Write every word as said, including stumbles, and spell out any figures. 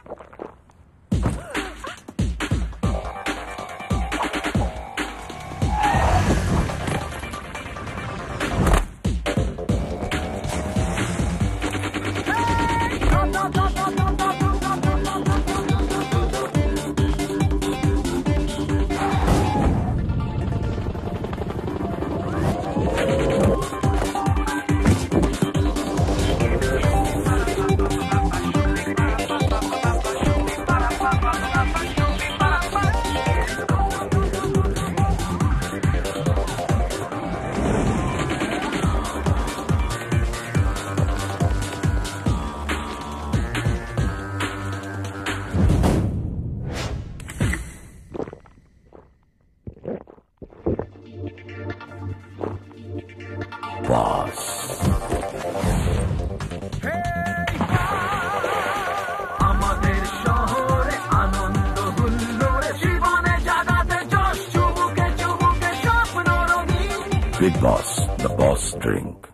Boss. আমাদের শহরে আনন্দ হুল্লোড়ে জীবনে জাগাতে জশ চুমুকে চুমুকে স্বপ্ন রঙিন Big Boss, the boss drink.